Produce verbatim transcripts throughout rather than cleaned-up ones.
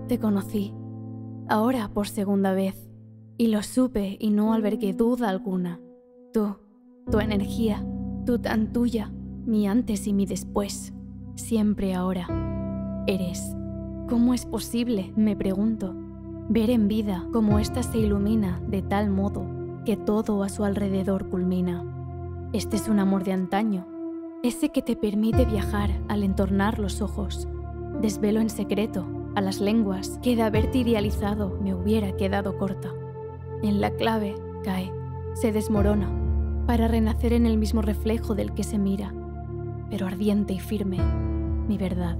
Te conocí, ahora por segunda vez, y lo supe y no albergué duda alguna. Tú, tu energía, tú tan tuya, mi antes y mi después, siempre ahora. Eres. ¿Cómo es posible, me pregunto, ver en vida cómo ésta se ilumina de tal modo que todo a su alrededor culmina? Este es un amor de antaño, ese que te permite viajar al entornar los ojos. Desvelo en secreto a las lenguas que de haberte idealizado me hubiera quedado corta. En la clave cae, se desmorona, para renacer en el mismo reflejo del que se mira, pero ardiente y firme, mi verdad.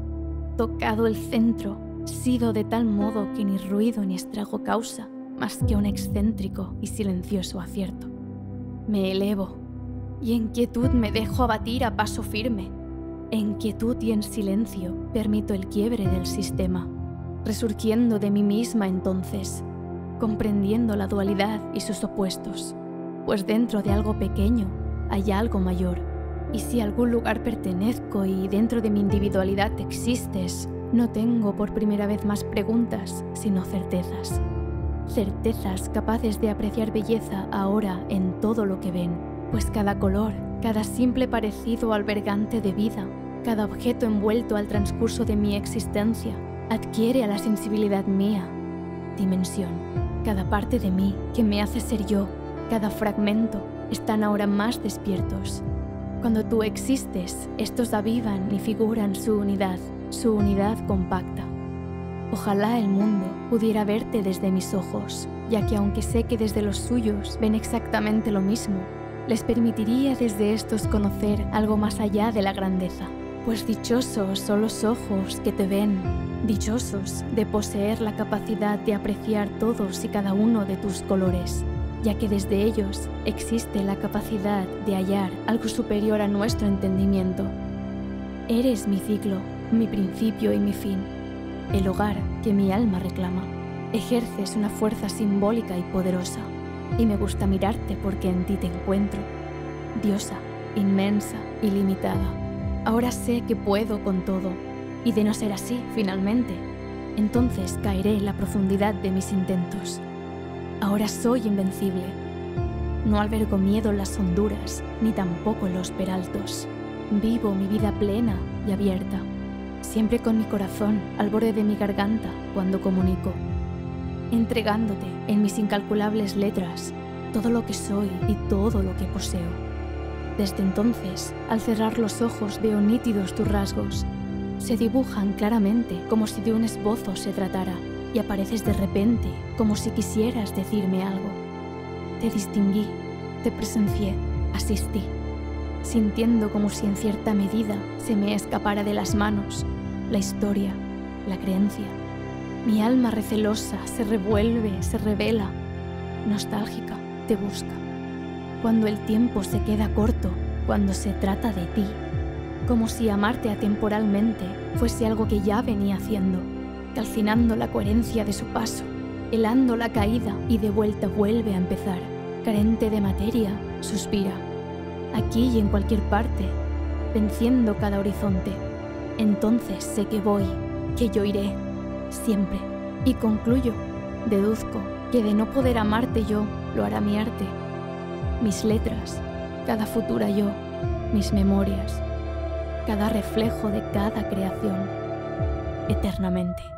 Tocado el centro, sido de tal modo que ni ruido ni estrago causa, más que un excéntrico y silencioso acierto. Me elevo, y en quietud me dejo abatir a paso firme. En quietud y en silencio permito el quiebre del sistema, resurgiendo de mí misma entonces, comprendiendo la dualidad y sus opuestos, pues dentro de algo pequeño hay algo mayor, y si a algún lugar pertenezco y dentro de mi individualidad existes, no tengo por primera vez más preguntas, sino certezas. Certezas capaces de apreciar belleza ahora en todo lo que ven, pues cada color, cada simple parecido albergante de vida, cada objeto envuelto al transcurso de mi existencia, adquiere a la sensibilidad mía dimensión. Cada parte de mí que me hace ser yo, cada fragmento, están ahora más despiertos. Cuando tú existes, estos avivan y figuran su unidad, su unidad compacta. Ojalá el mundo pudiera verte desde mis ojos, ya que aunque sé que desde los suyos ven exactamente lo mismo, les permitiría desde estos conocer algo más allá de la grandeza. Pues dichosos son los ojos que te ven, dichosos de poseer la capacidad de apreciar todos y cada uno de tus colores, ya que desde ellos existe la capacidad de hallar algo superior a nuestro entendimiento. Eres mi ciclo, mi principio y mi fin, el hogar que mi alma reclama. Ejerces una fuerza simbólica y poderosa, y me gusta mirarte porque en ti te encuentro, diosa, inmensa, ilimitada. Ahora sé que puedo con todo, y de no ser así, finalmente, entonces caeré en la profundidad de mis intentos. Ahora soy invencible. No albergo miedo en las honduras, ni tampoco en los peraltos. Vivo mi vida plena y abierta, siempre con mi corazón al borde de mi garganta cuando comunico, entregándote en mis incalculables letras todo lo que soy y todo lo que poseo. Desde entonces, al cerrar los ojos veo nítidos tus rasgos. Se dibujan claramente como si de un esbozo se tratara, y apareces de repente como si quisieras decirme algo. Te distinguí, te presencié, asistí, sintiendo como si en cierta medida se me escapara de las manos la historia, la creencia. Mi alma recelosa se revuelve, se revela, nostálgica, te busca. Cuando el tiempo se queda corto, cuando se trata de ti, como si amarte atemporalmente fuese algo que ya venía haciendo, calcinando la coherencia de su paso, helando la caída y de vuelta vuelve a empezar. Carente de materia, suspira, aquí y en cualquier parte, venciendo cada horizonte. Entonces sé que voy, que yo iré, siempre. Y concluyo, deduzco, que de no poder amarte yo, lo hará mi arte. Mis letras, cada futura yo, mis memorias, cada reflejo de cada creación, eternamente.